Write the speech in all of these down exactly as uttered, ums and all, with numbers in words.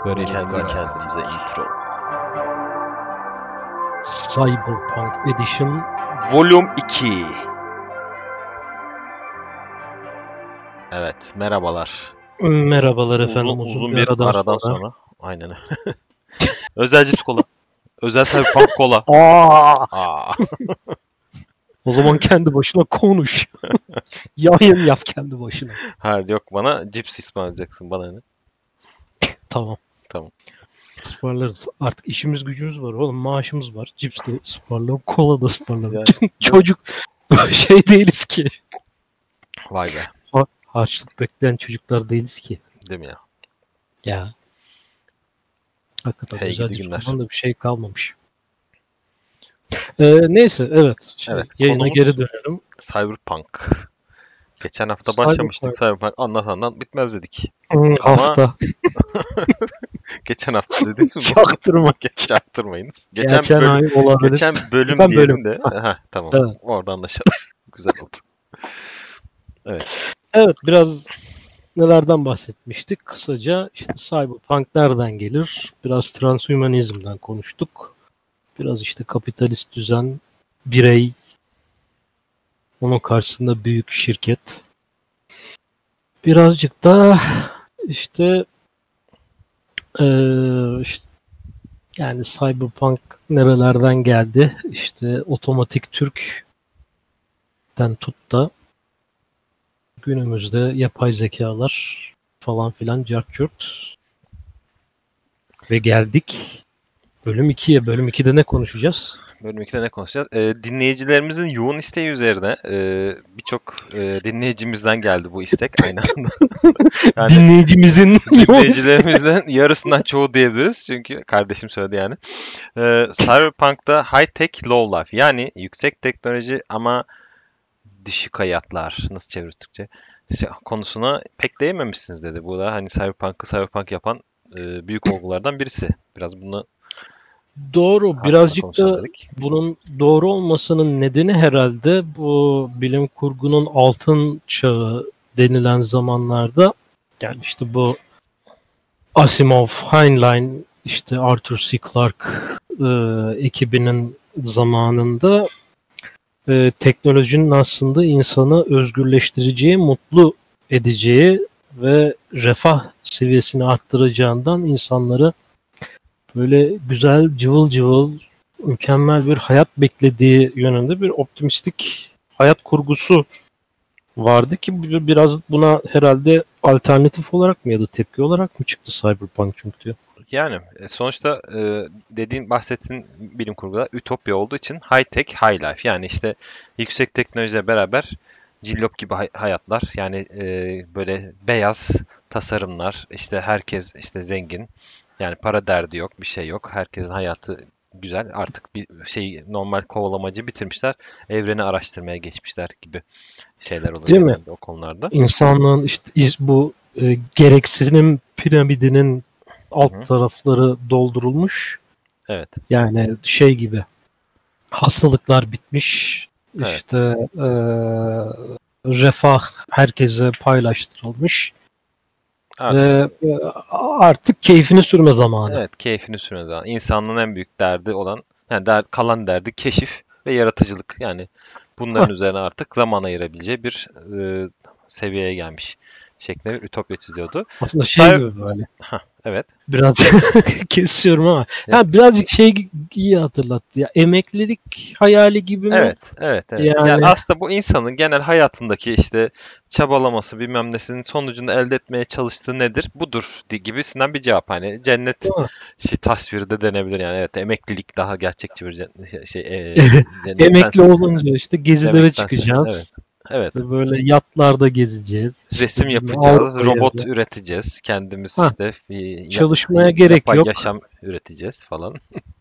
Kendi Garip kendimize intro. Cyberpunk Edition Volume iki. Evet, merhabalar. Merhabalar Uzun, efendim uzun, uzun bir bir aradan, aradan sonra. sonra. Aynen öyle. Özel cips kola. Özel Cyberpunk kola. Aa! Aa. O zaman kendi başına konuş. Yayın yap kendi başına. Hayır yok, bana cips ısmarlayacaksın bana ne? Tamam. Tamam. Ismarlarız. Artık işimiz gücümüz var oğlum. Maaşımız var. Cips de ısmarlarım. Kola da ısmarlarım. Yani, Çocuk şey değiliz ki. Vay be. Ha- Harçlık bekleyen çocuklar değiliz ki. Değil mi ya? Ya. Hakikaten Hey özel gidi cips günler. falan da bir şey kalmamış. Ee, neyse evet. Şey, Evet, yayına konumuz- geri dönelim. Cyberpunk. Geçen hafta Cyberpunk. başlamıştık. Cyberpunk anlatandan bitmez dedik. Hmm, Ama- hafta. Geçen hafta dedik. Çaktırma. Çaktırmayınız. Geçen, Geçen bölüm, ay olabilir. geçen bölüm Geçen diyelim bölüm. de. Heh, tamam. Evet. Orada anlaşalım. Güzel oldu. Evet, biraz nelerden bahsetmiştik? Kısaca işte Cyberpunk nereden gelir? Biraz transhumanizmden konuştuk. Biraz işte kapitalist düzen, birey, onun karşısında büyük şirket. Birazcık da işte, eee, işte yani Cyberpunk nerelerden geldi? İşte otomatik Türk'ten tut da günümüzde yapay zekalar falan filan cart curt. Ve geldik bölüm ikiye. Bölüm ikide ne konuşacağız? Bölüm ikide ne konuşacağız? Ee, dinleyicilerimizin yoğun isteği üzerine e, birçok e, dinleyicimizden geldi bu istek aynı anda. Yani Dinleyicimizin dinleyicilerimizden yarısından çoğu diyebiliriz. Çünkü kardeşim söyledi yani. Ee, Cyberpunk'ta high tech low life, yani yüksek teknoloji ama düşük hayatlar, nasıl çeviririz Türkçe? Şey, konusuna pek değinmemişsiniz dedi. Bu da hani Cyberpunk'ı Cyberpunk yapan e, büyük olgulardan birisi. Biraz bunu Doğru. hakkında Birazcık konuşalım da dedik. bunun doğru olmasının nedeni herhalde bu bilim kurgunun altın çağı denilen zamanlarda, yani işte bu Asimov, Heinlein, işte Arthur C. Clarke e, ekibinin zamanında e, teknolojinin aslında insanı özgürleştireceği, mutlu edeceği ve refah seviyesini arttıracağından insanları böyle güzel, cıvıl cıvıl, mükemmel bir hayat beklediği yönünde bir optimistik hayat kurgusu vardı ki bir- biraz buna herhalde alternatif olarak mı ya da tepki olarak mı çıktı Cyberpunk çünkü? Yani e, sonuçta e, dediğin bahsettiğin bilim kurguda ütopya olduğu için high tech high life, yani işte yüksek teknolojiyle beraber cillop gibi hay- hayatlar, yani e, böyle beyaz tasarımlar, işte herkes işte zengin, yani para derdi yok, bir şey yok, herkesin hayatı güzel, artık bir şey, normal kovalamacı bitirmişler, evreni araştırmaya geçmişler gibi şeyler oluyor Değil mi? genelde o konularda. İnsanlığın işte iz- bu e, gereksinim piramidinin alt Hı hı. tarafları doldurulmuş. Evet. Yani şey gibi hastalıklar bitmiş. Evet. İşte e, refah herkese paylaştırılmış. Artık, Ve e, artık keyfini sürme zamanı. evet, keyfini sürüyor zaman. İnsanlığın en büyük derdi olan, yani der, kalan derdi keşif ve yaratıcılık. Yani bunların Hah. üzerine artık zaman ayırabileceği bir e, seviyeye gelmiş şeklinde bir ütopya çiziyordu. Aslında şey Cyber- gibi böyle. Hah, evet. Biraz kesiyorum ama. Evet. Ha, birazcık şey iyi hatırlattı ya. Emeklilik hayali gibi mi? Evet, evet, evet. Yani- Yani aslında bu insanın genel hayatındaki işte çabalaması, bilmem nesinin sonucunda elde etmeye çalıştığı nedir? Budur di- gibisinden bir cevap. Hani cennet Değil mi? şey tasviri de denebilir yani. Evet, emeklilik daha gerçekçi bir cennet, şey, e, cennetten- Emekli olunca işte gezilere Demekten- çıkacağız. Evet. Evet. İşte böyle yatlarda gezeceğiz. İşte Resim bilmem, yapacağız, Avrupa robot yerine. üreteceğiz. Kendimiz Hah. işte bir Çalışmaya ya- gerek yapay yok. yaşam üreteceğiz falan.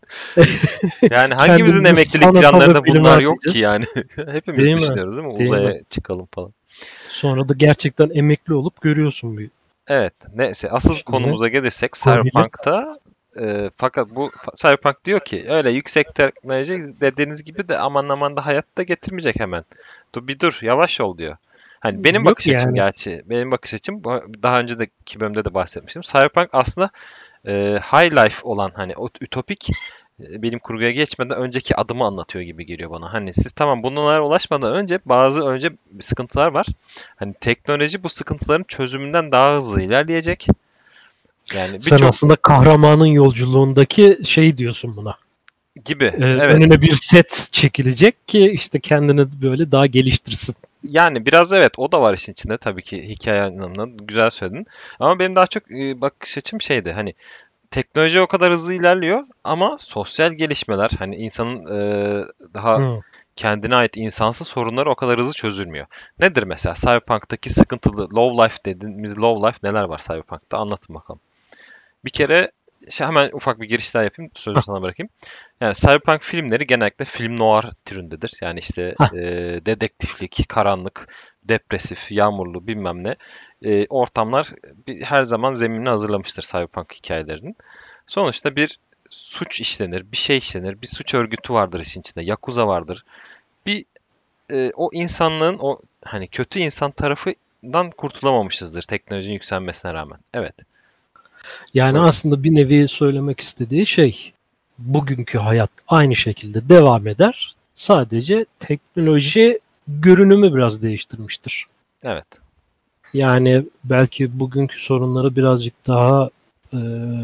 Yani hangimizin Kendimizi emeklilik sanata ve planlarında bilime bunlar yok atacağız. ki yani. Hepimiz Değil mi? düşünüyoruz değil mi? Değil mi? Uzaya çıkalım falan. Sonra da gerçekten emekli olup görüyorsun bir. Evet. Neyse, asıl İşte konumuza gelirsek Formülü. Cyberpunk'ta e, fakat bu Cyberpunk diyor ki öyle yüksek teknoloji dediğiniz gibi de aman aman da hayatta getirmeyecek hemen. Dur bir dur, yavaş ol diyor. Hani benim Yok bakış açım yani. gerçi. Benim bakış açım, bu- daha önceki bölümde de bahsetmiştim. Cyberpunk aslında e, high life olan hani o ütopik e, bilim kurguya geçmeden önceki adımı anlatıyor gibi geliyor bana. Hani siz tamam bunlara ulaşmadan önce bazı önce sıkıntılar var. Hani teknoloji bu sıkıntıların çözümünden daha hızlı ilerleyecek. Yani Sen birçok aslında kahramanın yolculuğundaki şey diyorsun buna. gibi. Ee, Evet. Önüne bir set çekilecek ki işte kendini böyle daha geliştirsin. Yani biraz evet o da var işin içinde tabii ki hikaye anlamında güzel söyledin. Ama benim daha çok e, bakış açım şeydi hani teknoloji o kadar hızlı ilerliyor ama sosyal gelişmeler hani insanın e, daha Hı. kendine ait insansız sorunları o kadar hızlı çözülmüyor. Nedir mesela Cyberpunk'taki sıkıntılı low life dediğimiz low life neler var Cyberpunk'ta anlatın bakalım. Bir kere şey hemen ufak bir giriş daha yapayım sözü sana bırakayım. Yani Cyberpunk filmleri genellikle film noir türündedir. Yani işte Hah. e, dedektiflik, karanlık, depresif, yağmurlu bilmem ne e, ortamlar bir, her zaman zeminini hazırlamıştır Cyberpunk hikayelerinin. Sonuçta bir suç işlenir, bir şey işlenir, bir suç örgütü vardır işin içinde, yakuza vardır. Bir e, o insanlığın o hani kötü insan tarafından kurtulamamışızdır teknolojinin yükselmesine rağmen. Evet. Yani Buyurun. aslında bir nevi söylemek istediği şey bugünkü hayat aynı şekilde devam eder. Sadece teknoloji görünümü biraz değiştirmiştir. Evet. Yani belki bugünkü sorunları birazcık daha e,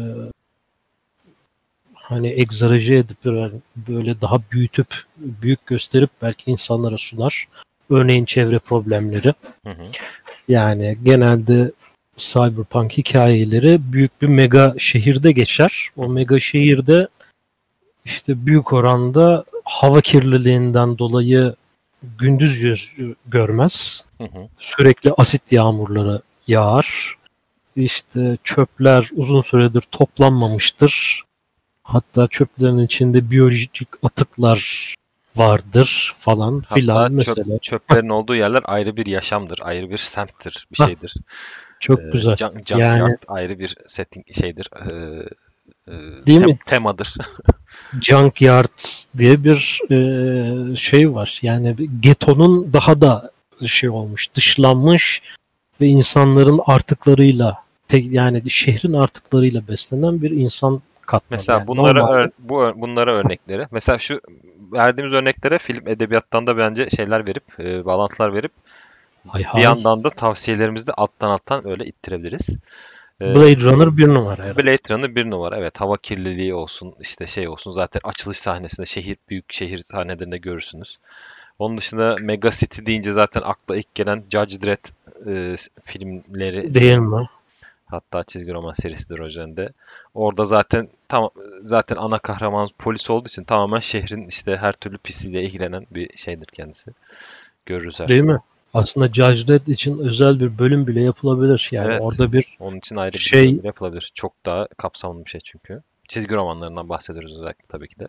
hani egzajere edip böyle böyle daha büyütüp büyük gösterip belki insanlara sunar. Örneğin çevre problemleri. Hı hı. Yani genelde Cyberpunk hikayeleri büyük bir mega şehirde geçer. O mega şehirde işte büyük oranda hava kirliliğinden dolayı gündüz yüz görmez. Hı hı. Sürekli asit yağmurları yağar. İşte çöpler uzun süredir toplanmamıştır. Hatta çöplerin içinde biyolojik atıklar vardır falan filan Hatta çöp, mesela. çöplerin olduğu yerler ayrı bir yaşamdır, ayrı bir semttir, bir Hah, şeydir. çok Ee, güzel. junk, Yani junkyard ayrı bir setting şeydir, ee, ee, değil tem- mi? temadır. Junkyard diye bir e, şey var. Yani bir getonun daha da şey olmuş, dışlanmış ve insanların artıklarıyla tek yani şehrin artıklarıyla beslenen bir insan katmanı. Mesela Yani bunlara normalde ör- bu ör- bunlara örnekleri. Mesela şu verdiğimiz örneklere film edebiyattan da bence şeyler verip, ee, bağlantılar verip hay bir hay. yandan da tavsiyelerimizi de alttan alttan öyle ittirebiliriz. Ee, Blade Runner bir numara herhalde. Blade Runner bir numara. Evet, hava kirliliği olsun, işte şey olsun. Zaten açılış sahnesinde şehir büyük şehir sahnelerinde görürsünüz. Onun dışında Mega City deyince zaten akla ilk gelen Judge Dredd e, filmleri Değil mi? hatta çizgi roman serisidir o üzerinde. Orada zaten tam zaten ana kahraman polis olduğu için tamamen şehrin işte her türlü pisliğiyle ilgilenen bir şeydir kendisi. Görürüz her Değil türlü. mi? Aslında Judge Dredd için özel bir bölüm bile yapılabilir. Yani Evet. orada bir Onun için ayrı bir bölüm şey bile yapılabilir. Çok daha kapsamlı bir şey çünkü. Çizgi romanlarından bahsediyoruz özellikle tabii ki de.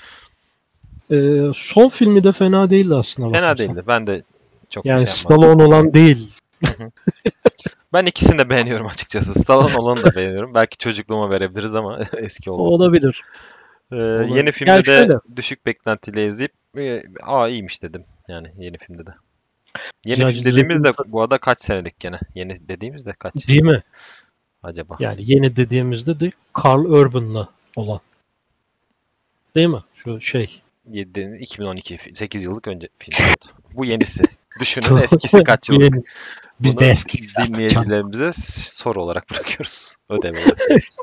e, son filmi de fena değildi aslına Fena bakarsan. değildi. Ben de çok Yani şey yapmadım. Stallone olan değil. Ben ikisini de beğeniyorum açıkçası. Stallone olanı da beğeniyorum. Belki çocukluğuma verebiliriz ama eski O olduğu için. olabilir. Ee, Olabilir. yeni filmde Yani de şöyle. düşük beklentiyle izleyip e, aa iyiymiş dedim. Yani yeni filmde de. Yeni Judge film dediğimiz Dredd'in de ta- bu arada kaç senelik gene? Yeni dediğimiz de kaç değil mi? acaba? Yani yeni dediğimizde de Carl Urban'la olan. Değil mi? Şu şey. yedi, iki bin on iki, sekiz yıllık önce film oldu. Bu yenisi. Düşünün etkisi kaç Bu yıllık. yeni. Biz Bunu de eskiyiz artık canım. dinleyicilerimize soru olarak bırakıyoruz. Ödev olarak.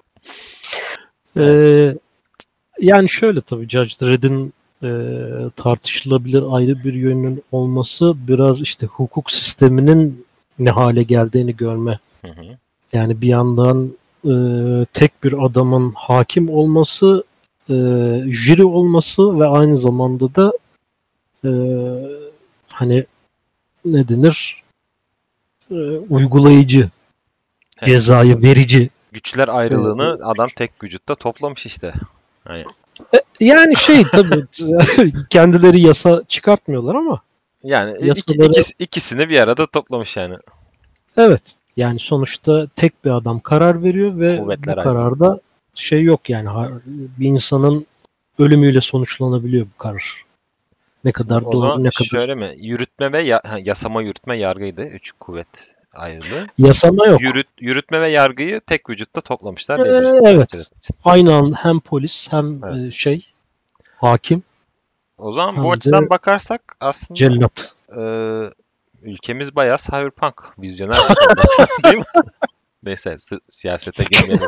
Evet. Ee, yani şöyle tabii Judge Dredd'in e, tartışılabilir ayrı bir yönünün olması biraz işte hukuk sisteminin ne hale geldiğini görme. Hı hı. Yani bir yandan e, tek bir adamın hakim olması, e, jüri olması ve aynı zamanda da e, hani ne denir e, uygulayıcı, Evet. cezayı verici. Güçler e, ayrılığını adam tek vücutta toplamış işte. Hani yani şey tabii kendileri yasa çıkartmıyorlar ama yani iki, yasaları ikisi- ikisini bir arada toplamış yani. evet yani sonuçta tek bir adam karar veriyor ve Kuvvetler bu ayrılığı. kararda şey yok yani ha- bir insanın ölümüyle sonuçlanabiliyor bu karar. Ne kadar O zaman doğru ne kadar şöyle mi? Yürütme ve ya- ha, yasama, yürütme, yargıydı. Üç kuvvet ayrılığı. Yasama yok. Yürüt, yürütme ve yargıyı tek vücutta toplamışlar. Ee, diyebiliriz. evet. Aynı an hem polis hem Evet. e, şey hakim O zaman hem bu de açıdan bakarsak aslında cellat. e, ülkemiz bayağı cyberpunk, vizyoner bir konuda. Değil mi? Neyse si- siyasete girmeyelim.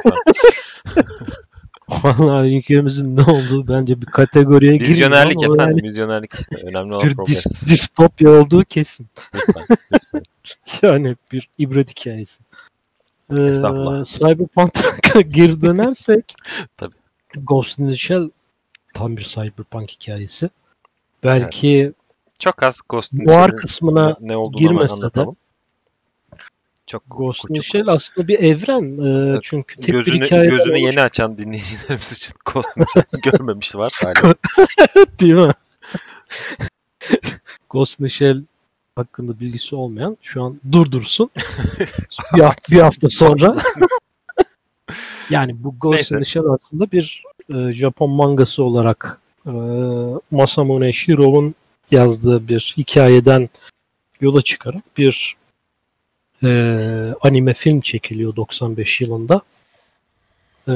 Vallahi ülkemizin ne olduğu bence bir kategoriye girmiyor Vizyonerlik ama efendim, yani vizyonerlik işte. Önemli olan bir progress. dis- distopya olduğu kesin. Lütfen, lütfen. Yani bir ibret hikayesi. Ee, Estağfurullah. Cyberpunk'a geri dönersek Tabii. Ghost in the Shell tam bir cyberpunk hikayesi. Belki Çok az Ghost in the noir Shell'in kısmına ne, ne olduğunu hemen girmese de anlatalım. Çok Ghost in the küçük. Shell aslında bir evren. Ee, Evet. çünkü tek bir Gözünü, hikayeden gözünü oluşuyor, yeni açan dinleyicilerimiz için Ghost in the Shell'i görmemiş var hala. değil mi? Ghost in the Shell hakkında bilgisi olmayan şu an durdursun. bir, hafta, bir hafta sonra yani bu Ghost in the Shell aslında bir e, Japon mangası olarak e, Masamune Shirou'nun yazdığı bir hikayeden yola çıkarak bir e, anime film çekiliyor doksan beş yılında. E,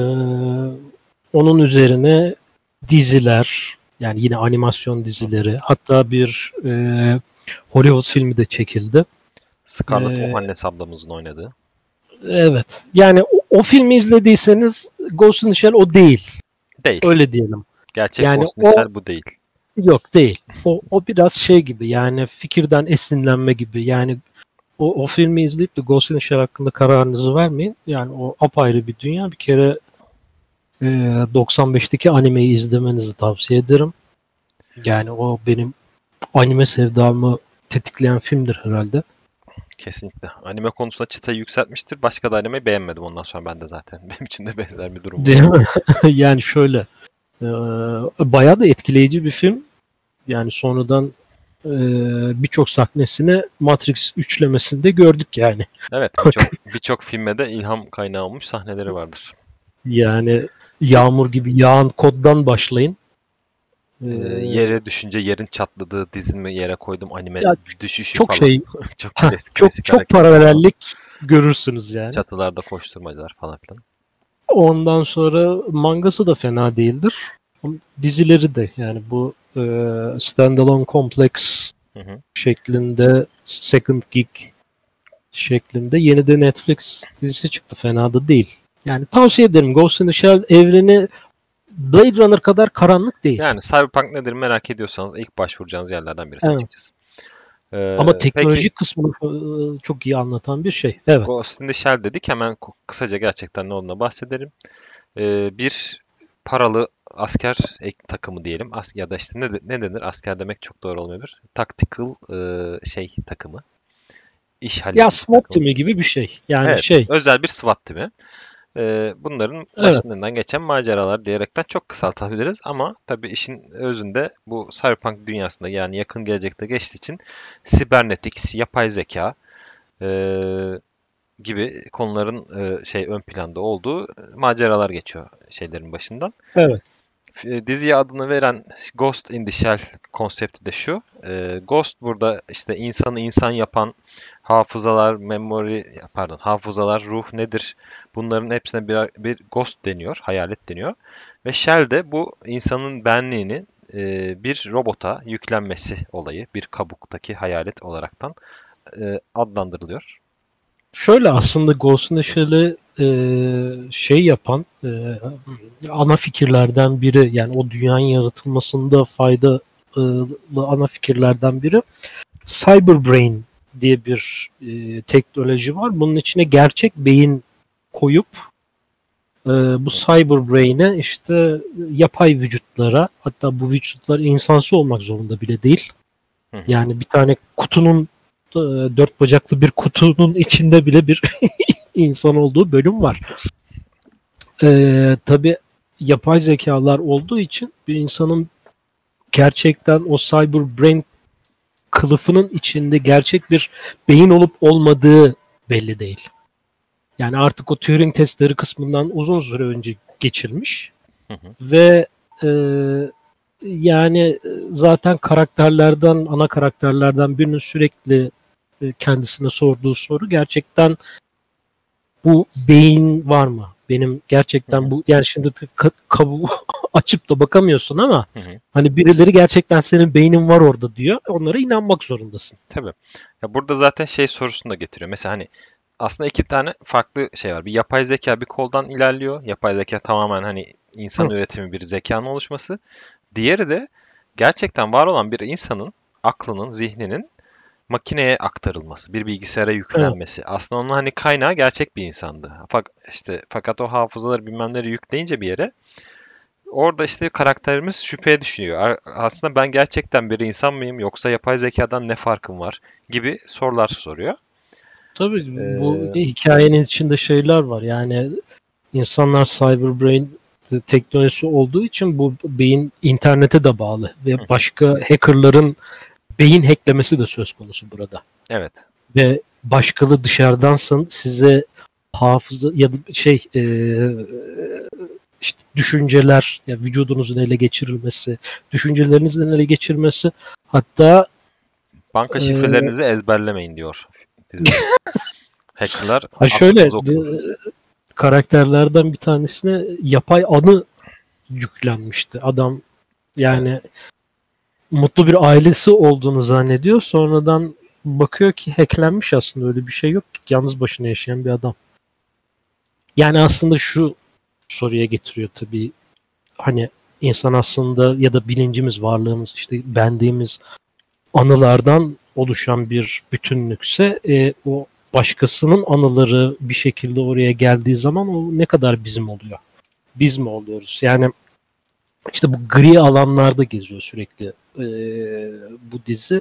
onun üzerine diziler, yani yine animasyon dizileri, hatta bir e, Hollywood filmi de çekildi. Scarlett Ee, Johansson ablamızın oynadığı. Evet. Yani o, o filmi izlediyseniz Ghost in the Shell o değil. Değil. Öyle diyelim. Gerçek yani Ghost in the o- Shell bu değil. Yok değil. O, o biraz şey gibi, yani fikirden esinlenme gibi. Yani o, o filmi izleyip de Ghost in the Shell hakkında kararınızı vermeyin. Yani o apayrı bir dünya. Bir kere e, doksan beşteki animeyi izlemenizi tavsiye ederim. Yani o benim anime sevdamı tetikleyen filmdir herhalde. Kesinlikle. Anime konusunda çıtayı yükseltmiştir. Başka da animeyi beğenmedim ondan sonra ben de zaten. Benim için de benzer bir durum var. Değil mi? Yani şöyle e, bayağı da etkileyici bir film. Yani sonradan e, birçok sahnesini Matrix üçlemesinde gördük yani. Evet, birçok birçok filme de ilham kaynağı olmuş sahneleri vardır. Yani yağmur gibi yağan koddan başlayın. Ee, E, yere düşünce yerin çatladığı, dizimi yere koydum anime Ya, düşüşü çok falan. şey çok heh, şey, çok karakter- çok paralellik görürsünüz yani. Çatılarda koşturmacalar falan filan. Ondan sonra mangası da fena değildir. Dizileri de yani bu e, Standalone Complex Hı hı. şeklinde, Second Gig şeklinde yeni de Netflix dizisi çıktı. Fena da değil. Yani tavsiye ederim. Ghost in the Shell evreni Blade Runner kadar karanlık değil. Yani Cyberpunk nedir merak ediyorsanız ilk başvuracağınız yerlerden birisi Evet. açıkçası. Ee, Ama teknolojik peki, kısmını e, çok iyi anlatan bir şey. Evet. Ghost in the Shell dedik. Hemen k- kısaca gerçekten ne olduğuna bahsedelim. Ee, bir paralı asker ek- takımı diyelim. As ya da işte ne, de- ne denir? Asker demek çok doğru olmayabilir. Tactical e, şey takımı. İş Ya halledici SWAT takımı. timi gibi bir şey. Yani Evet, şey. özel bir SWAT timi. Ee, bunların Evet. başından geçen maceralar diyerekten çok kısaltabiliriz ama tabii işin özünde bu Cyberpunk dünyasında, yani yakın gelecekte geçtiği için Cybernetics, yapay zeka e, gibi konuların e, şey ön planda olduğu maceralar geçiyor şeylerin başından. Evet. E, Diziye adını veren Ghost in the Shell konsepti de şu. E, Ghost burada işte insanı insan yapan hafızalar, memory, pardon, hafızalar, ruh nedir? Bunların hepsine bir, bir ghost deniyor, hayalet deniyor. Ve Shell de bu insanın benliğinin e, bir robota yüklenmesi olayı, bir kabuktaki hayalet olaraktan e, adlandırılıyor. Şöyle aslında Ghost in the Shell'i e, şey yapan e, ana fikirlerden biri, yani o dünyanın yaratılmasında faydalı ana fikirlerden biri Cyber Brain diye bir e, teknoloji var. Bunun içine gerçek beyin koyup e, bu Cyber Brain'e işte yapay vücutlara, hatta bu vücutlar insansı olmak zorunda bile değil. Hı hı. Yani bir tane kutunun e, dört bacaklı bir kutunun içinde bile bir insan olduğu bölüm var. Ee, tabii yapay zekalar olduğu için bir insanın gerçekten o cyber brain kılıfının içinde gerçek bir beyin olup olmadığı belli değil. Yani artık o Turing testleri kısmından uzun süre önce geçilmiş. Hı hı. Ve e, yani zaten karakterlerden, ana karakterlerden birinin sürekli e, kendisine sorduğu soru gerçekten bu beyin var mı? Benim gerçekten bu, yani şimdi ka- kabuğu açıp da bakamıyorsun ama Hı hı. hani birileri gerçekten senin beynin var orada diyor. Onlara inanmak zorundasın. Tabii. Ya burada zaten şey sorusunu da getiriyor. Mesela hani aslında iki tane farklı şey var. Bir yapay zeka bir koldan ilerliyor. Yapay zeka tamamen hani insan Hı. üretimi bir zekanın oluşması. Diğeri de gerçekten var olan bir insanın aklının, zihninin makineye aktarılması, bir bilgisayara Evet. yüklenmesi. Aslında onun hani kaynağı gerçek bir insandı. Fak işte fakat o hafızaları bilmemleri yükleyince bir yere orada işte karakterimiz şüpheye düşüyor. Ar- Aslında ben gerçekten bir insan mıyım yoksa yapay zekadan ne farkım var gibi sorular soruyor. Tabii bu Ee, hikayenin içinde şeyler var. Yani insanlar cyber brain teknolojisi olduğu için bu beyin internete de bağlı Hı hı. ve başka hackerların beyin hacklemesi de söz konusu burada. evet. Ve başkalı dışarıdansın size hafıza ya da şey e, işte düşünceler ya vücudunuzun ele geçirilmesi, düşüncelerinizin ele geçirmesi, hatta Banka e, şifrelerinizi ezberlemeyin diyor dizide. Hackerlar ha şöyle aklınızı okur. de- karakterlerden bir tanesine yapay anı yüklenmişti. Adam Evet. yani mutlu bir ailesi olduğunu zannediyor. Sonradan bakıyor ki hacklenmiş, aslında öyle bir şey yok ki. Yalnız başına yaşayan bir adam. Yani aslında şu soruya getiriyor tabii. Hani insan aslında ya da bilincimiz, varlığımız, işte benliğimiz anılardan oluşan bir bütünlükse e, o başkasının anıları bir şekilde oraya geldiği zaman o ne kadar bizim oluyor? Biz mi oluyoruz? Yani işte bu gri alanlarda geziyor sürekli e, bu dizi.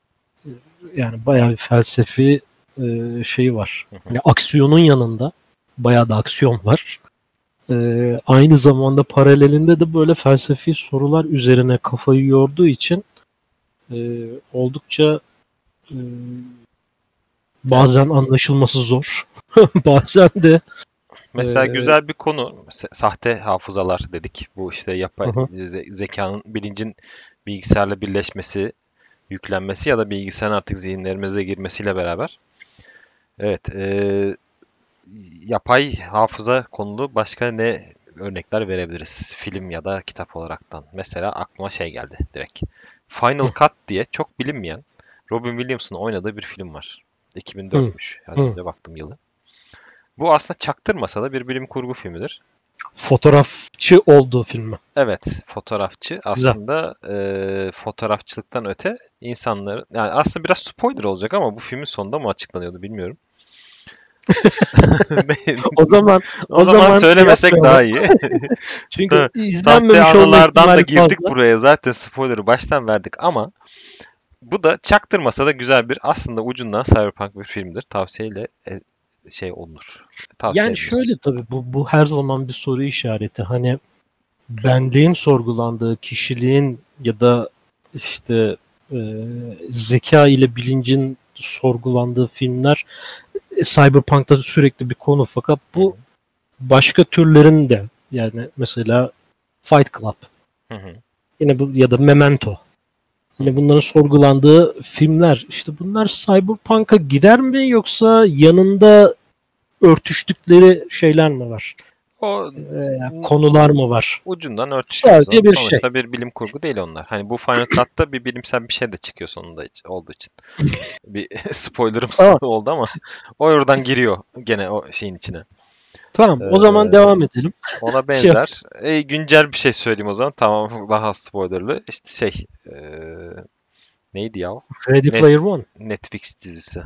Yani bayağı bir felsefi e, şeyi var. Hı hı. Yani aksiyonun yanında bayağı da aksiyon var. E, aynı zamanda paralelinde de böyle felsefi sorular üzerine kafayı yorduğu için e, oldukça e, Evet. bazen anlaşılması zor. Bazen de e, Mesela güzel bir konu se- sahte hafızalar dedik. Bu işte yapay aha, ze- zekanın, bilincin bilgisayarla birleşmesi, yüklenmesi ya da bilgisayarın artık zihinlerimize girmesiyle beraber. Evet, eee, yapay hafıza konulu başka ne örnekler verebiliriz? Film ya da kitap olaraktan. Mesela aklıma şey geldi direkt. Final hı, Cut diye çok bilinmeyen Robin Williams'ın oynadığı bir film var. hı, iki bin dörtmüş. Az hı. önce baktım yılı. Bu aslında çaktırmasa da bir bilim kurgu filmidir. Fotoğrafçı olduğu filmi. Evet, fotoğrafçı Güzel. aslında eee, fotoğrafçılıktan öte insanların, yani aslında biraz spoiler olacak ama bu filmin sonunda mı açıklanıyordu bilmiyorum. O zaman O o zaman zaman şey söylemesek yapmayalım. daha iyi. Çünkü Sahte izlenmemiş olma anılardan da ihtimali girdik fazla. buraya. Zaten spoiler'ı baştan verdik ama bu da çaktırmasa da güzel bir, aslında ucundan cyberpunk bir filmdir. Tavsiyeyle e, şey olunur. Tavsiye Yani edilir. şöyle tabii bu, bu her zaman bir soru işareti. Hani benliğin sorgulandığı, kişiliğin ya da işte e, zeka ile bilincin sorgulandığı filmler e, Cyberpunk'ta sürekli bir konu, fakat Hı hı. bu başka türlerin de, yani mesela Fight Club Hı hı. yine bu ya da Memento, Hı yine hı. bunların sorgulandığı filmler, işte bunlar Cyberpunk'a gider mi yoksa yanında örtüştükleri şeyler mi var? O E, n- konular mı var? ucundan örtüşüyordu. Sadece bir şey. Sonuçta bir bilim kurgu değil onlar. Hani bu Final Cut'ta bir bilimsel bir şey de çıkıyor sonunda hiç- olduğu için. Bir spoilerım Tamam. oldu ama o oradan giriyor gene o şeyin içine. Tamam. O zaman Ee, devam edelim. Ona Şey yap. benzer. E, güncel bir şey söyleyeyim o zaman. Tamam, daha spoilerlı. İşte şey ee, neydi ya? Ready Net, Player One. Netflix dizisi.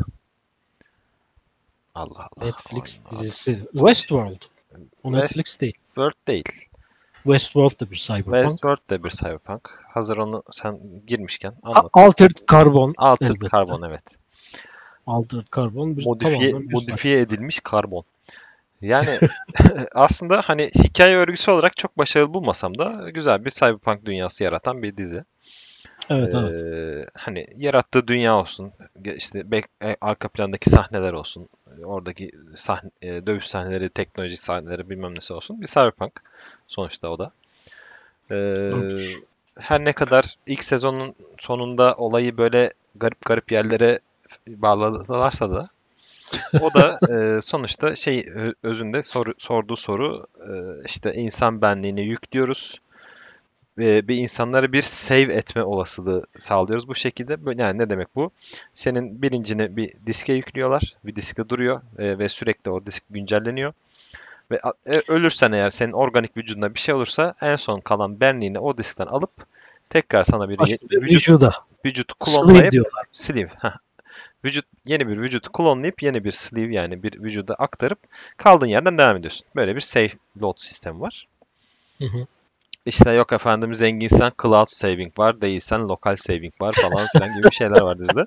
Allah Allah. Netflix Onun adı. dizisi. Westworld. O Netflix değil. Westworld değil. Westworld da bir cyberpunk. Westworld de bir cyberpunk. Hazır onu sen girmişken A- anlat. Altered Carbon Altered elbette. Carbon, evet. Altered Carbon bir Modifiye tamamen bir cyberpunk. modifiye edilmiş karbon. Yani aslında hani hikaye örgüsü olarak çok başarılı bulmasam da güzel bir cyberpunk dünyası yaratan bir dizi. Evet, evet. Ee, hani yarattığı dünya olsun, ge- işte bek, e, arka plandaki sahneler olsun, oradaki sahne, e, dövüş sahneleri, teknolojik sahneleri bilmem nesi olsun. Bir cyberpunk sonuçta o da. Evet. Ee, Her ne kadar ilk sezonun sonunda olayı böyle garip garip yerlere bağladılarsa da o da e, sonuçta şey ö- özünde soru, sorduğu soru e, işte insan benliğini yüklüyoruz ve bir insanlara bir save etme olasılığı sağlıyoruz bu şekilde. Böyle- Yani ne demek bu? Senin bilincini bir diske yüklüyorlar, bir diskte duruyor e, ve sürekli o disk güncelleniyor. Ve a- e, ölürsen eğer senin organik vücudunda bir şey olursa en son kalan benliğini o diskten alıp tekrar sana bir ye- Başka bir vücut vücuda. vücut Sleeve klonlayıp diyorlar. sleeve heh, vücut yeni bir vücut klonlayıp yeni bir sleeve yani bir vücuda aktarıp kaldığın yerden devam ediyorsun. Böyle bir save load sistemi var. Hı hı. İşte yok efendim zenginsen cloud saving var, değilsen lokal saving var falan filan gibi şeyler var dizide.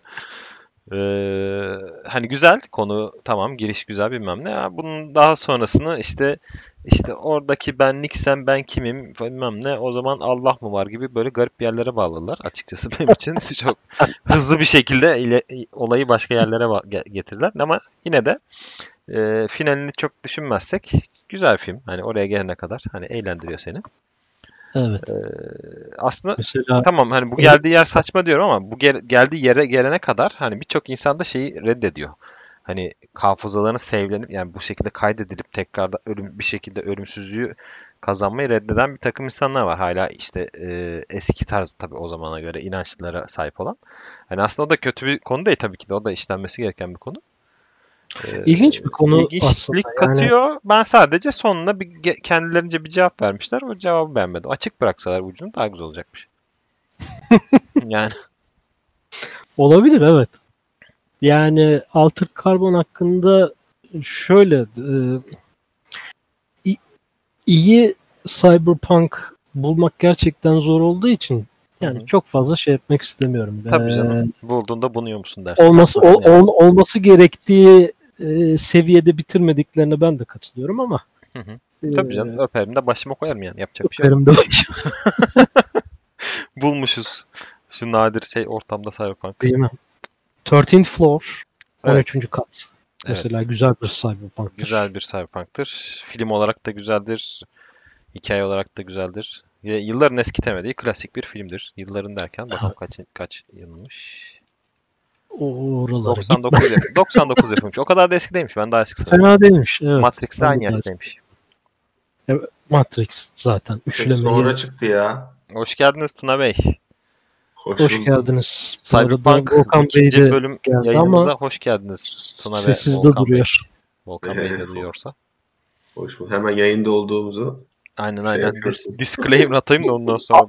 Ee, hani güzel konu tamam giriş güzel bilmem ne. Ya bunun daha sonrasını işte işte oradaki benliksem ben kimim bilmem ne o zaman Allah mı var gibi böyle garip yerlere bağladılar açıkçası benim için çok hızlı bir şekilde ile, olayı başka yerlere ba- ge- getirdiler ama yine de e, finalini çok düşünmezsek güzel film hani oraya gelene kadar hani eğlendiriyor seni. Evet. Ee, aslında Mesela tamam hani bu e, geldiği yer saçma diyorum ama bu gel- geldiği yere gelene kadar hani birçok insan da şeyi reddediyor. Hani hafızalarını save'lenip yani bu şekilde kaydedilip tekrarda ölüm bir şekilde ölümsüzlüğü kazanmayı reddeden bir takım insanlar var. Hala işte e, eski tarz tabii o zamana göre inançlara sahip olan. Hani aslında o da kötü bir konu değil tabii ki de o da işlenmesi gereken bir konu. Ee, ilginç bir konu aslında. ilginçlik Yani katıyor. Ben sadece sonuna bir ge- kendilerince bir cevap vermişler. O cevabı beğenmedim. Açık bıraksalar ucunu daha güzel olacakmış. Yani olabilir, evet. Yani Altered Carbon hakkında şöyle e, i- iyi cyberpunk bulmak gerçekten zor olduğu için hı yani hı. çok fazla şey etmek istemiyorum. Tabii Ee, canım. Bulduğunda bunuyor musun dersin. olması Haklısın ol- yani. ol- olması gerektiği e, seviyede bitirmediklerine ben de katılıyorum ama Hı hı. e, Tabii canım. Öperim de başıma koyarım yani. Yapacak bir şey yok. öperim de Bulmuşuz. Şu nadir şey ortamda cyberpunk. değil mi? on üçüncü floor, on Evet. üçüncü kat. Evet. Mesela güzel bir cyberpunk'tır. Güzel bir cyberpunk'tır. Film olarak da güzeldir. Hikaye olarak da güzeldir. Ya, yılların eskitemediği klasik bir filmdir. Yılların derken bakalım kaç kaç yanılmış. Oralara gitme. doksan dokuz yapım. doksan dokuz yapımmış. O kadar da eski değilmiş. Ben daha eski sanıyordum. Fena değilmiş. Evet. Matrix'le Ben de aynı daha- yaştaymış. Evet, Matrix zaten. Çok Üçlemeyi. sonra çıktı ya. Hoş geldiniz Tuna Bey. Hoş, Hoş bulduk. geldiniz. Bu arada Cyberpunk Volkan Bey ikinci de bölüm geldi yayınımıza ama hoş geldiniz Tuna ve sessiz de Volkan Bey. duruyor. Volkan Bey de duyuyorsa. Hoş bulduk. Hemen yayında olduğumuzu Aynen şey aynen. Dis yapıyorsun. disclaimer atayım da ondan sonra.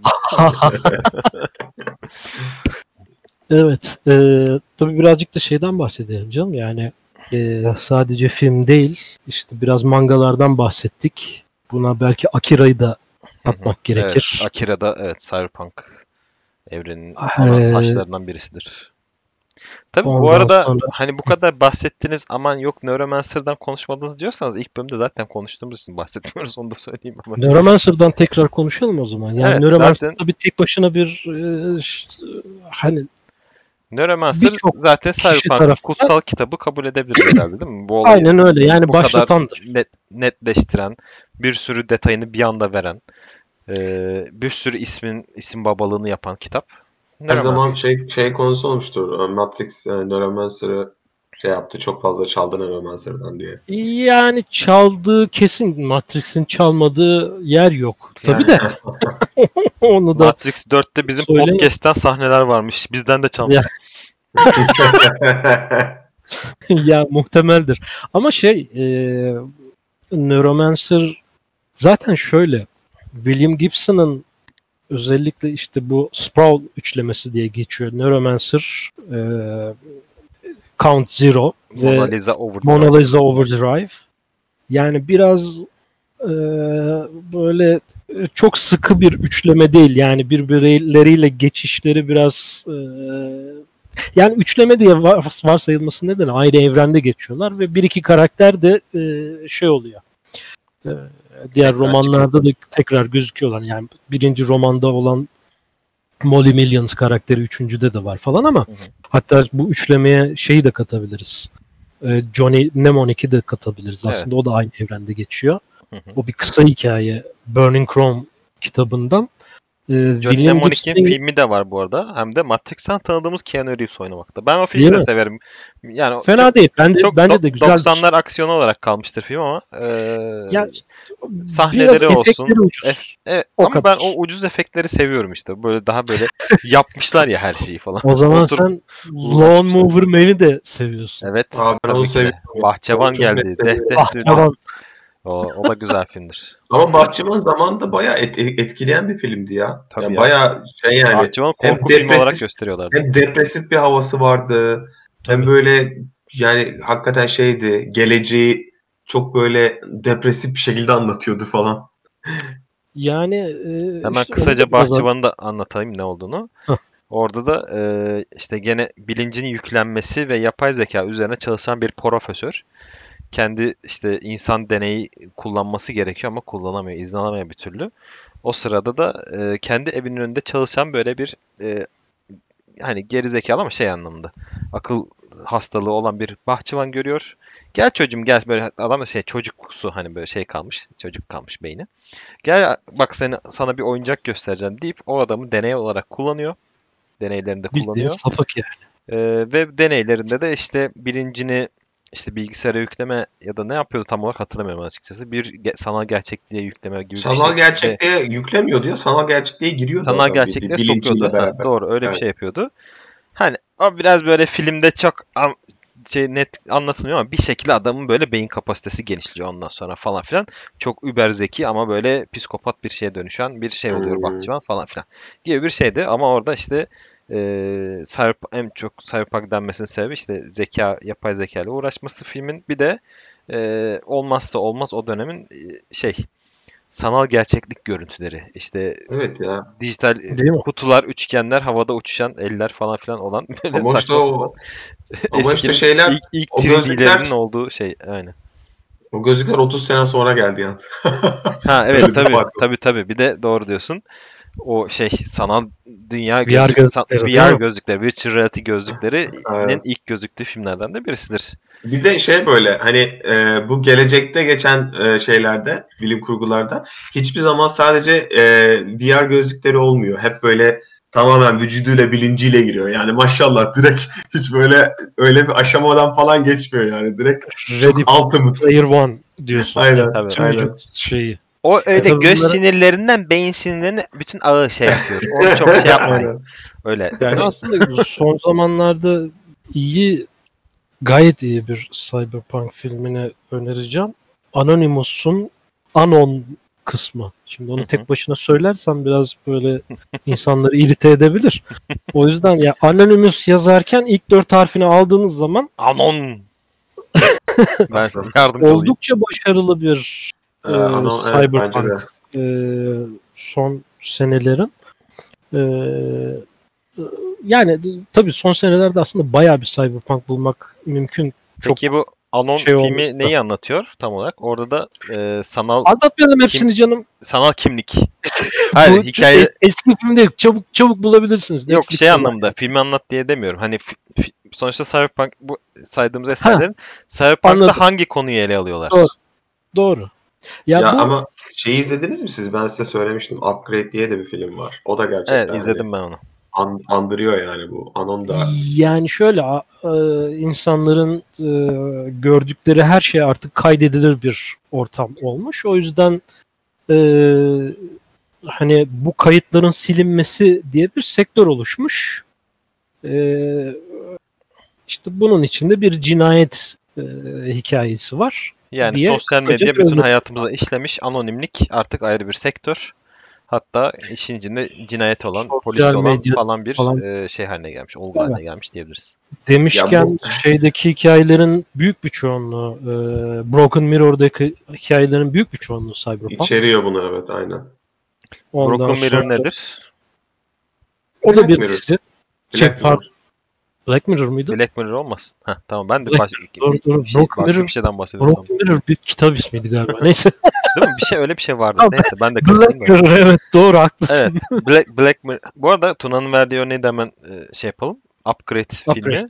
Evet. E, tabii birazcık da şeyden bahsedelim canım. Yani e, sadece film değil. İşte biraz mangalardan bahsettik. Buna belki Akira'yı da atmak Evet, gerekir. Akira'da evet Cyberpunk evrenin ana Ee, taşlarından birisidir. Tabii bu ondan arada sonra hani bu kadar bahsettiniz aman yok Neuromancer'dan konuşmadınız diyorsanız ilk bölümde zaten konuştuğumuz için bahsetmiyoruz onu da söyleyeyim ama. Neuromancer'dan tekrar konuşalım o zaman. Yani Evet, Neuromancer zaten- tabii tek başına bir e, ş- hani Neuromancer birçok zaten kişi Cyberpunk'ın tarafından- kutsal kitabı kabul edebiliriz herhalde değil mi? Bu olayı aynen öyle. Yani bu kadar başlatandır. net, netleştiren, bir sürü detayını bir anda veren, e, bir sürü ismin isim babalığını yapan kitap. Her Neuromancer. zaman şey şey konusu olmuştur. Matrix e, Neuromancer'ı şey yaptı. Çok fazla çaldı Neuromancer'dan diye. Yani çaldığı kesin, Matrix'in çalmadığı yer yok. Tabii Yani- de onu da Matrix dörtte bizim söyleyeyim. podcast'ten sahneler varmış. Bizden de çalmış. Ya. ya muhtemeldir. Ama şey e, Neuromancer zaten şöyle, William Gibson'ın özellikle işte bu Sprawl üçlemesi diye geçiyor. Neuromancer, e, Count Zero ve Mona Lisa Overdrive. Mona Lisa Overdrive. Yani biraz e, böyle e, çok sıkı bir üçleme değil. Yani birbirleriyle geçişleri biraz e, yani üçleme diye var, varsayılması nedeni aynı evrende geçiyorlar ve bir iki karakter de e, şey oluyor. E, diğer Tekrar romanlarda da tekrar gözüküyorlar. Yani birinci romanda olan Molly Millions karakteri üçüncüde de var falan ama Hı hı. hatta bu üçlemeye şeyi de katabiliriz. E, Johnny Mnemonic'i de katabiliriz. Evet. Aslında o da aynı evrende geçiyor. Hı hı. O bir kısa hikaye Burning Chrome kitabından. Ee, John William Mnemonics'in Gibson'ın filmi de var bu arada. Hem de Matrix'ten tanıdığımız Keanu Reeves oynamakta. Ben o değil filmi de mi? severim. Yani Fena çok, değil. Bence çok bence do- de güzel bir şey. doksanlar aksiyonu olarak kalmıştır film ama e, Ya biraz sahneleri olsun. efektleri ucuz. Ef- evet, O ama kadar. ben o ucuz efektleri seviyorum işte. Böyle daha böyle yapmışlar ya her şeyi falan. O zaman Oturup sen Lawn Mover Man'i de seviyorsun. evet Abi ben onu tabii ki de. seviyorum. Bahçıvan Çok net geldi. seviyorum. Deh deh düğünü. Bahçıvan. O, o da güzel filmdir. Ama Bahçıvan zamanında bayağı et- etkileyen bir filmdi ya. Tabii Yani ya. bayağı şey yani Bahçıvan hem korku filmi olarak depresif- gösteriyorlardı. hem depresif bir havası vardı. Hem Tabii. böyle yani hakikaten şeydi, geleceği çok böyle depresif bir şekilde anlatıyordu falan. Yani e, Hemen işte kısaca onu da biraz- Bahçıvan'ı da anlatayım ne olduğunu. Hah. Orada da e, işte gene bilincin yüklenmesi ve yapay zeka üzerine çalışan bir profesör. Kendi işte insan deneyi kullanması gerekiyor ama kullanamıyor, izin alamıyor bir türlü. O sırada da e, kendi evinin önünde çalışan böyle bir e, hani geri zekalı ama şey anlamında akıl hastalığı olan bir bahçıvan görüyor. Gel çocuğum gel, böyle adam da şey çocuksu, hani böyle şey kalmış, çocuk kalmış beyni. Gel bak seni sana bir oyuncak göstereceğim deyip o adamı deney olarak kullanıyor. Deneylerinde bildiğin kullanıyor. sapık yani. Ee, ve deneylerinde de işte bilincini işte bilgisayara yükleme ya da ne yapıyordu tam olarak hatırlamıyorum açıkçası. Bir ge- sanal gerçekliğe yükleme gibi bir Sanal şey. gerçekliğe yüklemiyordu ya. Sanal gerçekliğe giriyordu Sanal adam gerçekliğe bilinciyle sokuyordu. Ha, beraber. doğru, öyle Evet. bir şey yapıyordu. Hani o biraz böyle filmde çok am- şey net anlatılmıyor ama bir şekilde adamın böyle beyin kapasitesi genişliyor ondan sonra falan filan. Çok über zeki ama böyle psikopat bir şeye dönüşen bir şey oluyor Hmm. bahçıvan falan filan gibi bir şeydi. Ama orada işte e, cyber, en çok cyberpunk denmesinin sebebi işte zeka, yapay zeka ile uğraşması filmin. Bir de e, olmazsa olmaz o dönemin e, şey sanal gerçeklik görüntüleri. İşte Evet ya. dijital Değil mi? kutular, üçgenler, havada uçuşan eller falan filan olan böyle Ama işte saçma sapan. o ama işte Eskinin şeyler ilk, ilk o üç D'lerinin gözlükler olduğu şey. Aynen. o gözlükler otuz sene sonra geldi yalnız. Ha Öyle evet bir tabii fark var. tabii tabii. Bir de doğru diyorsun. O şey sanal dünya V R gözlük, san- gözlükleri, V değil R mi? gözlükleri, virtual reality gözlüklerinin Evet. ilk gözüktüğü filmlerden de birisidir. Bir de şey böyle hani e, bu gelecekte geçen e, şeylerde, bilim kurgularda hiçbir zaman sadece e, V R gözlükleri olmuyor. Hep böyle tamamen vücuduyla, bilinciyle giriyor. Yani maşallah direkt hiç böyle öyle bir aşamadan falan geçmiyor yani. Direkt çok Ready ultimate. Player One diyorsun. Aynen, Tabii. Tüm aynen. vücut şeyi. O öyle tabii göz bunları- sinirlerinden beyin sinirlerine bütün ağı şey yapıyor. Onu çok şey yapmayın. Aynen. Öyle. Yani aslında son zamanlarda iyi, gayet iyi bir cyberpunk filmini önereceğim. Anonymous'un Anon kısmı. Şimdi onu Hı hı. tek başına söylersem biraz böyle insanları irite edebilir. O yüzden ya Anonymous yazarken ilk dört harfini aldığınız zaman Anon. Ben sana yardımcı olayım. oldukça başarılı bir Ee, e, ano- evet, bence de. cyberpunk e, son senelerin e, yani tabii son senelerde aslında bayağı bir cyberpunk bulmak mümkün. Çok Peki bu Anon şey olmuş filmi da. neyi anlatıyor tam olarak? Orada da e, sanal anlatmayalım hepsini canım. sanal kimlik. Hayır, Bu hikaye es- eski film değil. Çabuk çabuk bulabilirsiniz. yok Netflix'te şey var. anlamda filmi anlat diye demiyorum. Hani fi- fi- sonuçta Cyberpunk bu saydığımız eserlerin Cyberpunk'ta anladım. hangi konuyu ele alıyorlar? Doğru. Doğru. Ya, Ya bu ama şeyi izlediniz mi siz? Ben size söylemiştim. Upgrade diye de bir film var. O da gerçekten Evet, izledim ben onu. hani an- andırıyor yani bu. Anon da. yani şöyle a- e, insanların e, gördükleri her şey artık kaydedilir bir ortam olmuş. O yüzden e, hani bu kayıtların silinmesi diye bir sektör oluşmuş. E, işte bunun içinde bir cinayet e, hikayesi var. Yani diye sosyal kısaca medya bir bütün özet- hayatımıza işlemiş. Anonimlik artık ayrı bir sektör. Hatta işin içinde cinayet olan, Sosyal polis olan medya falan bir falan. e, şey haline gelmiş, olgu Evet. haline gelmiş diyebiliriz. Demişken Ya şeydeki hikayelerin büyük bir çoğunluğu e, Broken Mirror'daki hikayelerin büyük bir çoğunluğu Cyberpunk. İçeriyor bunu, evet, aynen. Ondan Broken Mirror sonra- nedir? O da Black bir Mirror. dizi. Black Şey, Mirror. pardon. Black Mirror mıydı? Black Mirror olmasın? Heh, tamam ben de Black baş, Doğru, bir, doğru. bir şey, Broken başka Mirror- bir şeyden bahsediyorum. Broken Mirror bir kitap ismiydi galiba. Neyse. Değil mi? Bir şey öyle bir şey vardı. Tamam, Neyse ben de Black karıştırdım da. Mirror, evet doğru haklısın. Evet. Black, Black Mirror. Bu arada Tuna'nın verdiği örneği de hemen e, şey yapalım. Upgrade, filmi. Upgrade.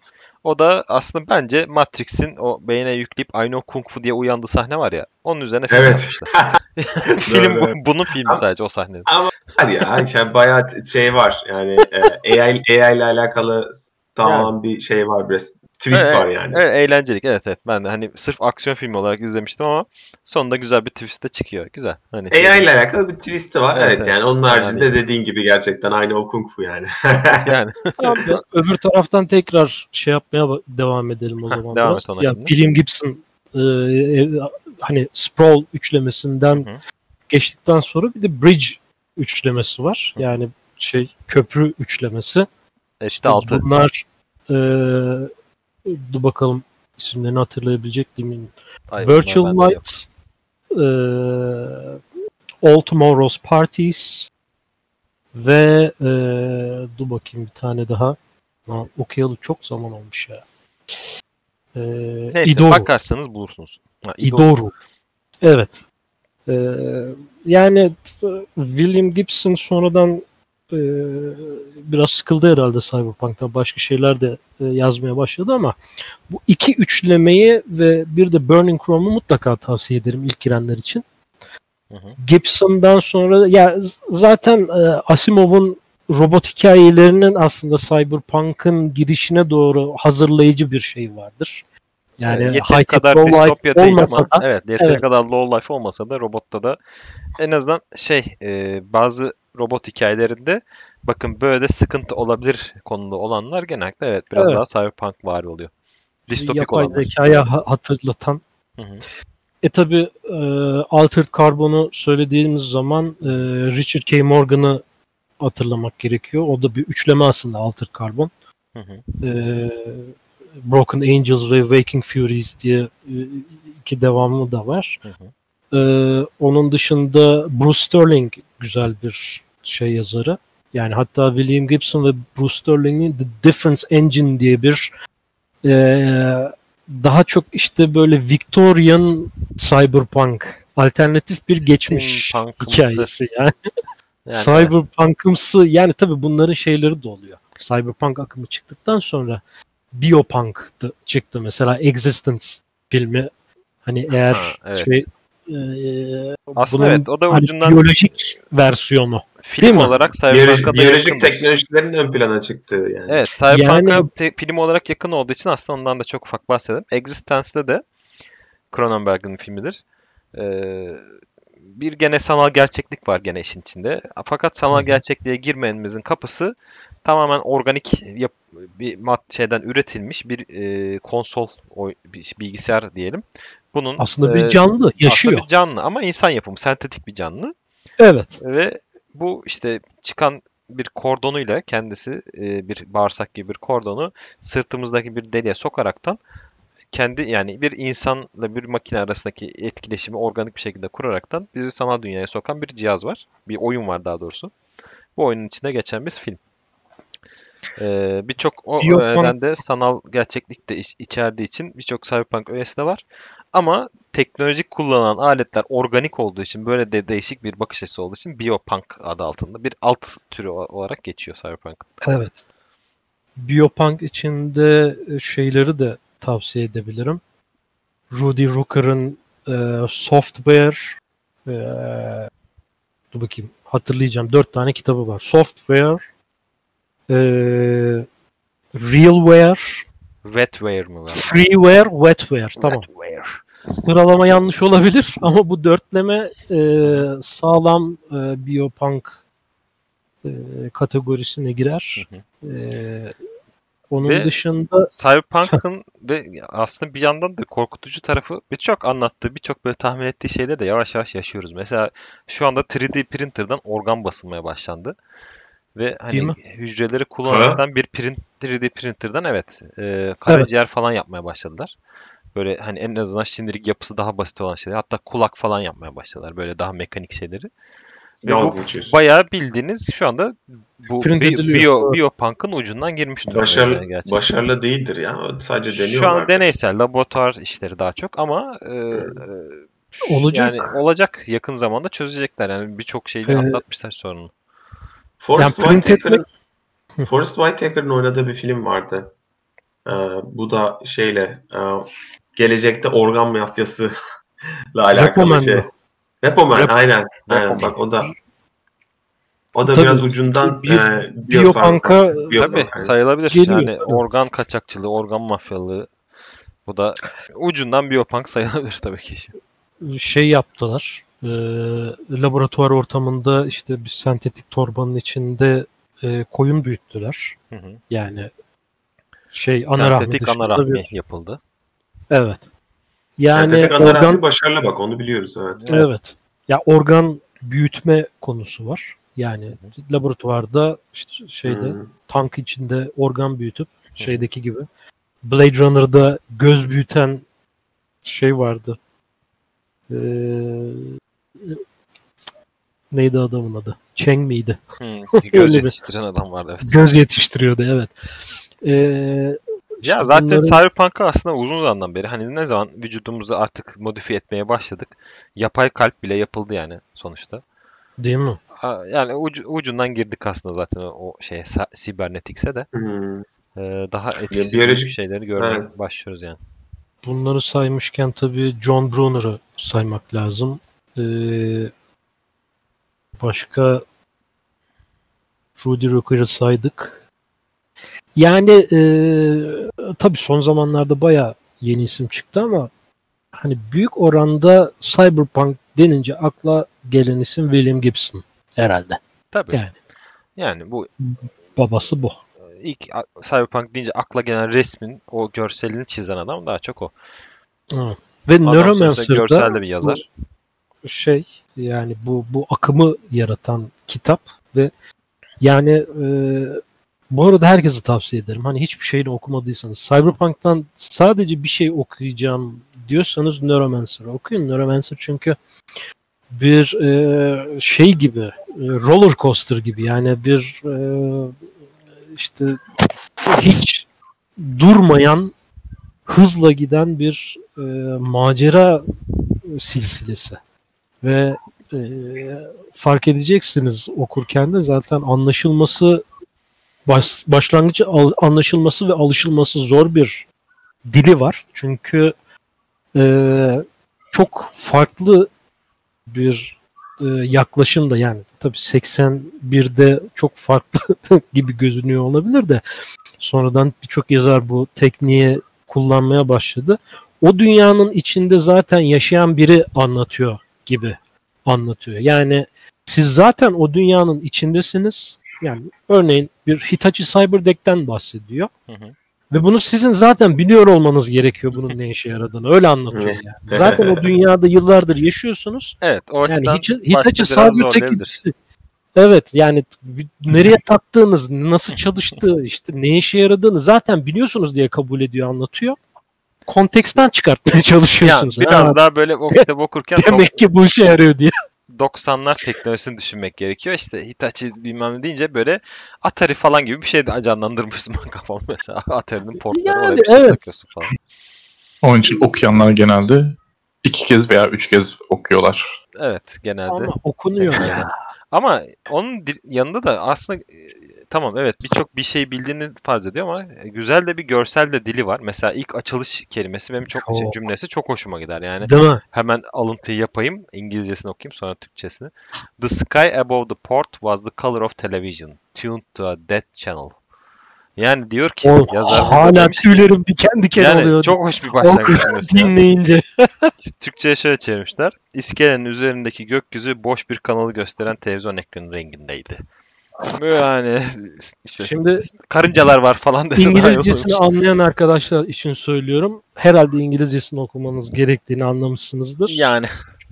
O da aslında bence Matrix'in o beyne yükleyip I know Kung Fu diye uyandığı sahne var ya. Onun üzerine film Evet. yapmışlar. Film bu, Doğru. bunun filmi sadece o sahne. Ama var ya yani bayağı şey var yani e, A I, A I ile alakalı tamam bir şey var, biraz twist Evet, var yani. evet, eğlencelik. Evet evet. Ben de hani sırf aksiyon filmi olarak izlemiştim ama sonunda güzel bir twist de çıkıyor. Güzel. Hani A I ile alakalı bir twist var. Evet, Evet, evet. yani onun Fena haricinde değil. dediğin gibi gerçekten aynı o Kung Fu yani. yani Abi, öbür taraftan tekrar şey yapmaya ba- devam edelim o Heh, zaman devam biraz. et ona Ya şimdi. William Gibson e, e, hani Sprawl üçlemesinden Hı hı. geçtikten sonra bir de Bridge üçlemesi var. Hı hı. Yani şey köprü üçlemesi. Etti İşte altı. bunlar e, dur bakalım isimlerini hatırlayabilecek miyim? Ay, onlar Virtual bende yok. Light, e, All Tomorrow's Parties ve e, dur bakayım bir tane daha. Lan, okuyalı çok zaman olmuş ya. E, Neyse Idoru. bakarsanız bulursunuz. Ha, Idoru. Idoru. Evet. E, yani t- William Gibson sonradan e, biraz sıkıldı herhalde Cyberpunk'tan. Başka şeyler de e, yazmaya başladı ama bu iki üçlemeyi ve bir de Burning Chrome'u mutlaka tavsiye ederim ilk girenler için. Hı hı. Gibson'dan sonra ya z- zaten e, Asimov'un robot hikayelerinin aslında Cyberpunk'ın girişine doğru hazırlayıcı bir şey vardır. Yani Yani high yeteri tech kadar low life distopya değil olmasa ama da evet yeteri evet. kadar low life olmasa da robotta da en azından şey e, bazı robot hikayelerinde bakın böyle de sıkıntı olabilir konuda olanlar genellikle evet biraz Evet. daha cyberpunk vari oluyor. Distopik Yapay olanlar. zekaya ha- hatırlatan. Hı hı. E tabi e, Altered Carbon'u söylediğimiz zaman e, Richard K. Morgan'ı hatırlamak gerekiyor. O da bir üçleme aslında Altered Carbon. Hı hı. E, Broken Angels ve Waking Furies diye e, iki devamı da var. Hı hı. E, onun dışında Bruce Sterling güzel bir şey yazarı. Yani hatta William Gibson ve Bruce Sterling'in The Difference Engine diye bir e, daha çok işte böyle Victorian cyberpunk alternatif bir geçmiş Steampunk'ımsı. hikayesi yani. Yani Cyberpunk'ımsı yani tabii bunların şeyleri de oluyor. Cyberpunk akımı çıktıktan sonra Biopunk da çıktı mesela Existence filmi. Hani eğer Ha, evet. şey e, Aslında bunun evet o da hani ucundan biyolojik versiyonu. film Değil mi? olarak Biyoloji, Cyberpunk'a da biyolojik yakındı. teknolojilerin ön plana çıktığı yani. Evet, Cyberpunk'a Yani te- film olarak yakın olduğu için aslında ondan da çok ufak bahsedelim. Existence'de de Cronenberg'in filmidir. Ee, bir gene sanal gerçeklik var gene işin içinde. Fakat sanal Hı hı. gerçekliğe girmemizin kapısı tamamen organik yap- bir mad şeyden üretilmiş bir e, konsol oy- bir bilgisayar diyelim. Bunun aslında bir e, canlı yaşıyor. aslında bir canlı ama insan yapımı, sentetik bir canlı. Evet. Ve bu işte çıkan bir kordonuyla kendisi e, bir bağırsak gibi bir kordonu sırtımızdaki bir deliğe sokaraktan kendi yani bir insanla bir makine arasındaki etkileşimi organik bir şekilde kuraraktan bizi sanal dünyaya sokan bir cihaz var. Bir oyun var daha doğrusu. Bu oyunun içinde geçen bir film. Ee, birçok o Biopunk öğeden de sanal gerçeklik de iç- içerdiği için birçok cyberpunk öğesi de var. Ama teknolojik kullanılan aletler organik olduğu için böyle de değişik bir bakış açısı olduğu için biopunk adı altında bir alt türü o- olarak geçiyor cyberpunk. evet. Biopunk içinde şeyleri de tavsiye edebilirim. Rudy Rucker'ın e, Software e, dur bakayım hatırlayacağım. Dört tane kitabı var. Software e, Realware Wetware mı var? Freeware, Wetware. Tamam. Wetware. Sıralama yanlış olabilir ama bu dörtleme e, sağlam e, biopunk e, kategorisine girer. Hı hı. E, onun Ve dışında Cyberpunk'ın ve aslında bir yandan da korkutucu tarafı birçok anlattığı, birçok böyle tahmin ettiği şeyleri de yavaş yavaş yaşıyoruz. Mesela şu anda üç D printer'dan organ basılmaya başlandı. Ve değil hani mi? hücreleri Ha? kullanaraktan bir print, üç D printer'dan evet e, Evet. karaciğer falan yapmaya başladılar. Böyle hani en azından şimdilik yapısı daha basit olan şeyler. Hatta kulak falan yapmaya başladılar. Böyle daha mekanik şeyleri. Ve bu Dalga geçiyorsun. bayağı bildiğiniz şu anda bu Print bi- ediliyor. bio, Evet. biopunk'ın ucundan girmiş durumda Başarılı, yani gerçekten. başarılı değildir ya. Sadece Şu an deniyorlardır. deneysel laboratuvar işleri daha çok ama e, Hı. e, Olacak. yani olacak yakın zamanda çözecekler yani birçok şeyi Ee, atlatmışlar sorunu. Forrest yani print Whitaker'ın etmek Forrest Whitaker'ın oynadığı bir film vardı. Ee, bu da şeyle e, gelecekte organ mafyası ile alakalı Repoman şey. mı? Repoman Rep- aynen. Aynen Repoman. bak o da o da Tabii, biraz ucundan bir e, Biopunk'a Biopunk'a- Biopunk, Tabii aynen. sayılabilir. Geliyor, Yani tabii. organ kaçakçılığı, organ mafyalığı. Bu da ucundan biyopunk sayılabilir tabii ki. şey yaptılar. E, laboratuvar ortamında işte bir sentetik torbanın içinde e, koyun büyüttüler. Hı hı. Yani şey ana rahmi Sentetik ana dışında rahmi bir yapıldı. evet. Yani Sentetik ana rahmi organ başarılı bak onu biliyoruz evet. evet. Ya organ büyütme konusu var. Yani laboratuvarda işte şeyde Hmm. tank içinde organ büyütüp şeydeki gibi Blade Runner'da göz büyüten şey vardı. Ee, neydi adamın adı? Cheng miydi? Hı, göz Öyle bir- yetiştiren adam vardı evet. Göz yetiştiriyordu evet. Ee, Ya işte zaten bunların- Cyberpunk'ı aslında uzun zamandan beri hani ne zaman vücudumuzu artık modifiye etmeye başladık. Yapay kalp bile yapıldı yani sonuçta. değil mi? Ha, yani ucu- ucundan girdik aslında zaten o, o şeye sa- Cybernetics'e de. Hmm. Ee, daha etkili biyolojik- büyük şeyleri görmeye Evet. başlıyoruz yani. Bunları saymışken tabii John Brunner'ı saymak lazım. Ee, başka Rudy Rooker'ı saydık. Yani e, tabii son zamanlarda bayağı yeni isim çıktı ama hani büyük oranda Cyberpunk denince akla gelen isim William Gibson herhalde. Tabii. Yani. Yani bu Babası bu. ilk a- Cyberpunk deyince akla gelen resmin o görselini çizen adam daha çok o. Evet. Ve Adam sonuçta Neuromancer'da görselde bir yazar. bu şey yani bu bu akımı yaratan kitap ve yani e, bu arada herkese tavsiye ederim. Hani hiçbir şeyini okumadıysanız Cyberpunk'tan sadece bir şey okuyacağım diyorsanız Neuromancer'ı okuyun. Neuromancer çünkü bir e, şey gibi e, roller coaster gibi yani bir e, işte hiç durmayan hızla giden bir e, macera silsilesi ve e, fark edeceksiniz okurken de zaten anlaşılması baş, başlangıç al, anlaşılması ve alışılması zor bir dili var. Çünkü e, çok farklı bir e, yaklaşım da yani tabii seksen birde çok farklı gibi gözünüyor olabilir de sonradan birçok yazar bu tekniği kullanmaya başladı. O dünyanın içinde zaten yaşayan biri anlatıyor gibi anlatıyor. Yani siz zaten o dünyanın içindesiniz. Yani örneğin bir Hitachi Cyberdeck'ten bahsediyor. Hı hı. Ve bunu sizin zaten biliyor olmanız gerekiyor bunun ne işe yaradığını. Öyle anlatıyor yani. Zaten o dünyada yıllardır yaşıyorsunuz. Evet o Yani açıdan Hitachi, başta Hitachi biraz Cyberdeck'i zorlayabilir. işte, evet yani t- nereye taktığınız, nasıl çalıştığı, işte ne işe yaradığını zaten biliyorsunuz diye kabul ediyor, anlatıyor. Konteksten çıkartmaya Yani çalışıyorsunuz. biraz Ha, daha böyle o kitabı okurken demek ki bu işe yarıyor diye. doksanlar teknolojisini düşünmek gerekiyor. İşte Hitachi bilmem ne deyince böyle Atari falan gibi bir şey de canlandırmıştım ben kafam mesela. Atari'nin portları Yani oraya bir şey evet. takıyorsun falan. Onun için okuyanlar genelde iki kez veya üç kez okuyorlar. Evet genelde. Ama okunuyor ya. Ama onun di- yanında da aslında e, tamam evet birçok bir şey bildiğini farz ediyor ama güzel de bir görsel de dili var. Mesela ilk açılış kelimesi benim çok, Çok. cümlesi çok hoşuma gider. Yani Değil mi? hemen alıntıyı yapayım. İngilizcesini okuyayım sonra Türkçesini. The sky above the port was the color of television. Tuned to a dead channel. Yani diyor ki O, yazar burada hala demiş ki, tüylerim diken diken yani oluyor. çok hoş bir O başlangıç. kadar cümlesi yani. dinleyince. Türkçe'ye şöyle çevirmişler. İskelenin üzerindeki gökyüzü boş bir kanalı gösteren televizyon ekranı rengindeydi. Böyle yani işte Şimdi karıncalar var falan desen daha iyi olur. İngilizcesini anlayan arkadaşlar için söylüyorum. Herhalde İngilizcesini okumanız gerektiğini anlamışsınızdır. Yani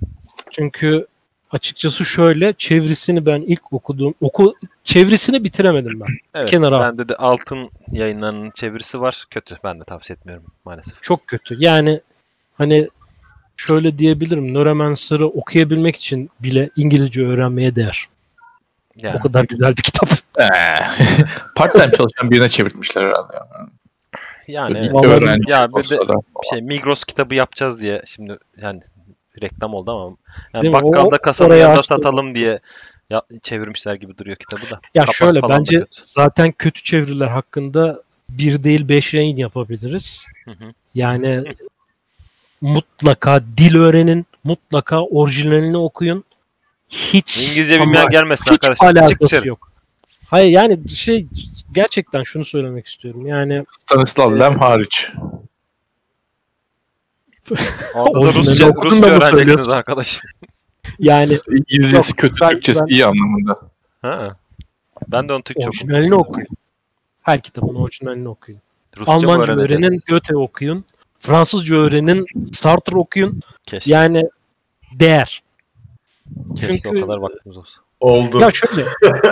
Çünkü açıkçası şöyle, çevirisini ben ilk okuduğum, oku çevirisini bitiremedim ben. evet Kenara al. bende de Altın Yayınları'nın çevirisi var. Kötü. Ben de tavsiye etmiyorum maalesef. Çok kötü. Yani hani şöyle diyebilirim. Neuromancer'ı okuyabilmek için bile İngilizce öğrenmeye değer. Yani O kadar güzel bir kitap. Ee, part-time çalışan birine çevirmişler herhalde. Yani. yani Bir evet. öğrenci Ya bir de olsa da. şey Migros kitabı yapacağız diye şimdi yani reklam oldu ama yani Değil mi? bakkalda O- kasanın oraya yanında açtım. satalım diye ya, çevirmişler gibi duruyor kitabı da. Ya Kapak şöyle falan da bence kötü. zaten kötü çeviriler hakkında bir değil beş yayın yapabiliriz. Hı hı. Yani mutlaka dil öğrenin, mutlaka orijinalini okuyun. Hiç İngilizce ama bilmeyen gelmesin hiç arkadaşlar. Çık alakası dışarı. yok. Hayır yani şey gerçekten şunu söylemek istiyorum. Yani Stanislav Lem hariç. Orada da Orijinalini Rusça, okudun da Rusça mı öğreneceksiniz söylüyorsun? arkadaşım. yani İngilizcesi Yok, kötü, ben- Türkçesi ben- iyi anlamında. Ha. Ben de onu Türkçe orijinalini okuyun. Her kitabın orijinalini okuyun. Rusça mı Almanca öğrenin, öğreneceğiz? Goethe okuyun. Fransızca öğrenin, Sartre okuyun. Keşke, Yani değer. keşke çünkü- o kadar vaktimiz olsa. Oldu. Ya şöyle.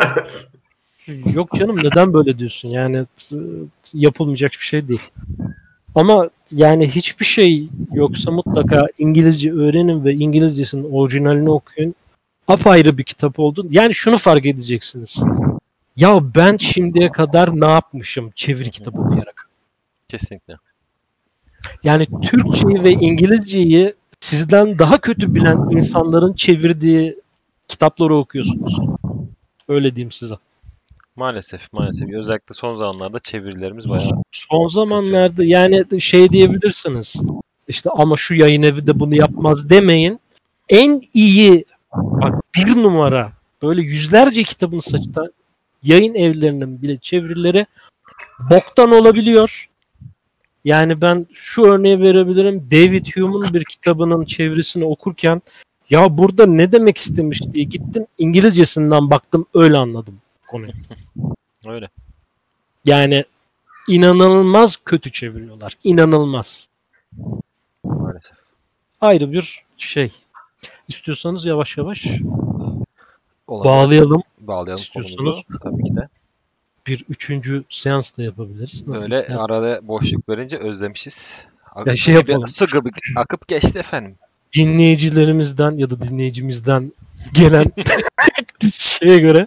Yok canım neden böyle diyorsun? Yani t- yapılmayacak bir şey değil. Ama yani hiçbir şey yoksa mutlaka İngilizce öğrenin ve İngilizcesinin orijinalini okuyun. Apayrı bir kitap oldu. Yani şunu fark edeceksiniz. Ya ben şimdiye kadar ne yapmışım çeviri kitabı okuyarak? Kesinlikle. Yani Türkçeyi ve İngilizceyi sizden daha kötü bilen insanların çevirdiği kitapları okuyorsunuz. Öyle diyeyim size. Maalesef, maalesef. Özellikle son zamanlarda çevirilerimiz bayağı. Son zamanlarda yani şey diyebilirsiniz. İşte ama şu yayın evi de bunu yapmaz demeyin. En iyi bak bir numara böyle yüzlerce kitabın saçta yayın evlerinin bile çevirileri boktan olabiliyor. Yani ben şu örneği verebilirim. David Hume'un bir kitabının çevirisini okurken ya burada ne demek istemiş diye gittim İngilizcesinden baktım öyle anladım konuyu. Öyle. Yani inanılmaz kötü çeviriyorlar. İnanılmaz. Maalesef. Ayrı bir şey. İstiyorsanız yavaş yavaş Olabilir. bağlayalım. Bağlayalım İstiyorsanız. konumuzu. Tabii ki de. Bir üçüncü seans da yapabiliriz. Nasıl Öyle istersen. arada boşluk verince özlemişiz. Ak- Ya şey su gibi- yapalım. Su gibi akıp geçti efendim. Dinleyicilerimizden ya da dinleyicimizden gelen şeye göre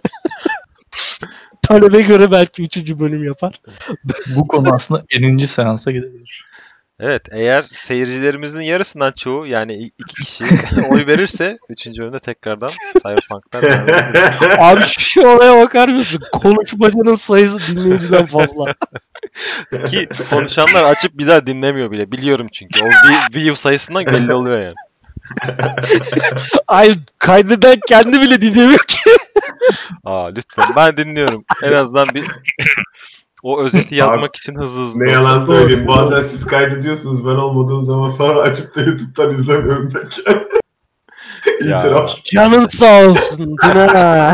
talebe göre belki üçüncü bölüm yapar. Bu konu aslında eninci seansa gidebilir. Evet, eğer seyircilerimizin yarısından çoğu yani i- iki kişi oy verirse üçüncü bölümde tekrardan Cyberpunk'tan devam edebiliriz. Abi şu olaya bakar mısın? Konuşmacının sayısı dinleyiciden fazla. Ki konuşanlar açıp bir daha dinlemiyor bile. Biliyorum çünkü. O vi- view sayısından belli oluyor yani. Ay kaydeden kendi bile dinlemiyor ki. Aa lütfen ben dinliyorum. En azından bir o özeti yazmak için hızlı hızlı. Ne yalan söyleyeyim. Bazen siz kaydediyorsunuz. Ben olmadığım zaman falan açıp da YouTube'dan izlemiyorum pek. Ya. İtiraf. Canın sağ olsun Dina.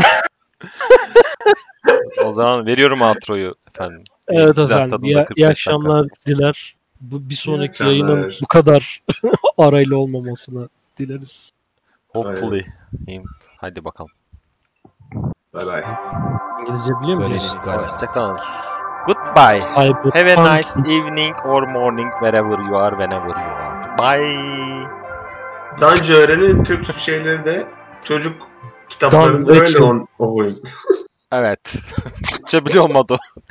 O zaman veriyorum outro'yu efendim. Evet Güzel efendim. tadında İyi, kırk iyi beş akşamlar dakika. diler. Bu bir sonraki akşamlar. yayının bu kadar arayla olmamasını dileriz. Hopefully. İyiyim. Hadi bakalım. Bye bye. İngilizce biliyor Böyle musun? hoşçakalın. Goodbye. Cyberpunk. Have a nice evening or morning wherever you are, whenever you are. Bye. Dancı öğrenin Türk şeyleri de çocuk kitaplarında Dan öyle Rachel. on, o oyun. Evet. Türkçe biliyor olmadı o.